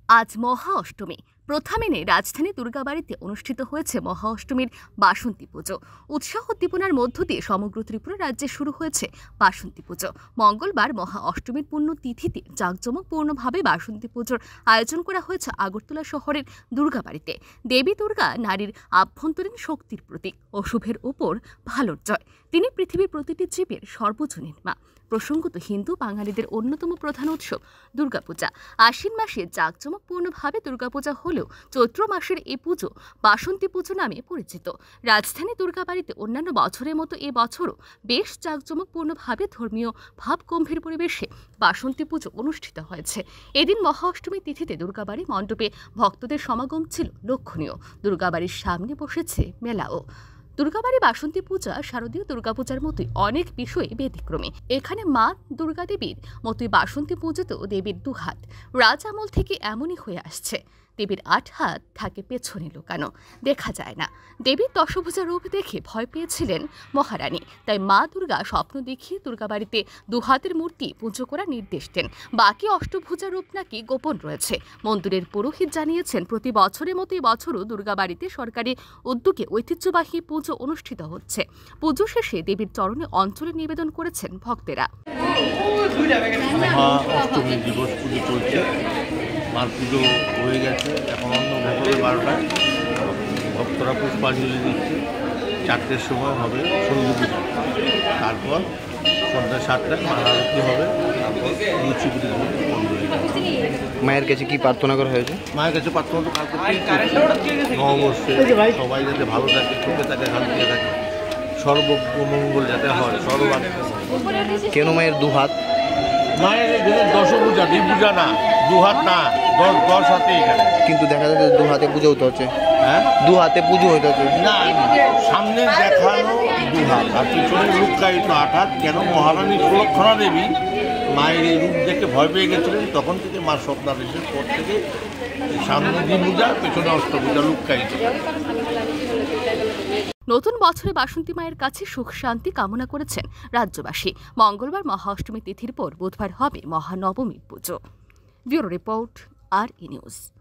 আজ মহা অষ্টমী। প্রথমেনে রাজধানী দুর্গাবাড়িতে অনুষ্ঠিত হয়েছে মহা অষ্টমীর বাসন্তী পুজো। উৎসাহ উদ্দীপনার মধ্য দিয়ে সমগ্র ত্রিপুরা রাজ্যে শুরু হয়েছে বাসন্তী পুজো। মঙ্গলবার মহা অষ্টমীর পূর্ণ তিথিতে জাঁকজমকপূর্ণভাবে বাসন্তী পুজোর আয়োজন করা হয়েছে আগরতলা শহরের দুর্গাবাড়িতে। দেবী দুর্গা নারীর আভ্যন্তরীণ শক্তির প্রতীক ও শুভের উপর ভালোর জয়। তিনি পৃথিবীর প্রতিটি জীবের সর্বজনীন মা। প্রসঙ্গত হিন্দু বাঙালিদের অন্যতম প্রধান উৎসব দুর্গাপূজা। আশ্বিন মাসে জাঁকজমকপূর্ণভাবে দুর্গাপূজা হলেও চৈত্র মাসের এই পুজো বাসন্তী পুজো নামে পরিচিত। রাজধানী দুর্গাবাড়িতে অন্যান্য বছরের মতো এ বছরও বেশ জাঁকজমকপূর্ণভাবে ধর্মীয় ভাবগম্ভীর পরিবেশে বাসন্তী পুজো অনুষ্ঠিত হয়েছে। এদিন মহা অষ্টমী তিথিতে দুর্গাবাড়ি মণ্ডপে ভক্তদের সমাগম ছিল লক্ষণীয়। দুর্গাবাড়ির সামনে বসেছে মেলাও। দুর্গাবাড়ি বাসন্তী পূজা শারদীয় দুর্গাপূজার মতোই অনেক বিষয়ে ব্যতিক্রমী। এখানে মা দুর্গা দেবীর মতোই বাসন্তী পুজোতেও দেবীর দুহাত রাজ আমল থেকে এমনই হয়ে আসছে। দেবীর ৮ হাত থাকে পেছনে লুকানো, দেখা যায় না। দেবীর দশভুজা রূপ দেখে ভয় পেয়েছিলেন মহারানী, তাই মা দুর্গা স্বপ্ন দেখিয়ে দুর্গাবাড়িতে দুহাতের মূর্তি পুজো করার নির্দেশ দেন। বাকি অষ্টভুজা রূপ নাকি গোপন রয়েছে। মন্দিরের পুরোহিত জানিয়েছেন, প্রতি বছরের মতো এই বছরও দুর্গাবাড়িতে সরকারি উদ্যোগে ঐতিহ্যবাহী পুজো অনুষ্ঠিত হচ্ছে। পুজো শেষে দেবীর চরণে অঞ্জলি নিবেদন করেছেন ভক্তেরা। অষ্টমী দিবস পুজো চলছে, মার পুজো হয়ে গেছে। এখন অন্য ভেতরে 12টায় ভক্তরা পুষ্পাঞ্জলি দিচ্ছে। 4টের সময় হবে সন্ধ্যে পুজো, তারপর সন্ধ্যা 7টায় মার আরতি হবে, তারপর লুচি পুজো বন্ধ হয়ে যাবে। মায়ের কাছে কি প্রার্থনা করা হয়েছে? মায়ের কাছে প্রার্থনা তো কাল করতেই নববর্ষে সবাই যাতে ভালো থাকে, সুখে থাকে, শান্তিতে থাকে, সর্বমঙ্গল যাতে হয়, সর্বাঙ্গ। কেন মায়ের দুহাত? মায়ের দশভুজা, দ্বিভুজা না, দুহাত না, 10 হাতে এখানে। কিন্তু দেখা যাচ্ছে দু হাতে পুজো হতে হচ্ছে। হ্যাঁ, দু হাতে পুজো হতে হচ্ছে না, সামনে দেখানো দুহাত আর পিছনে লুক্কায়িত 8 হাত। কেন? মহারানী সুলক্ষণা দেবী মায়ের এই রূপ দেখে ভয় পেয়ে গেছিলেন, তখন থেকে মার স্বপ্নাদেশের পর থেকে সামনে দ্বিভুজা, পেছনে অষ্টভুজা লুক্কায়িত। নতুন বছরে বাসন্তী মায়ের কাছে সুখ শান্তি কামনা করেছেন রাজ্যবাসী। মঙ্গলবার মহা অষ্টমী তিথির পর বুধবার হবে মহানবমীর পুজো। ব্যুরো রিপোর্ট, আর ই নিউজ।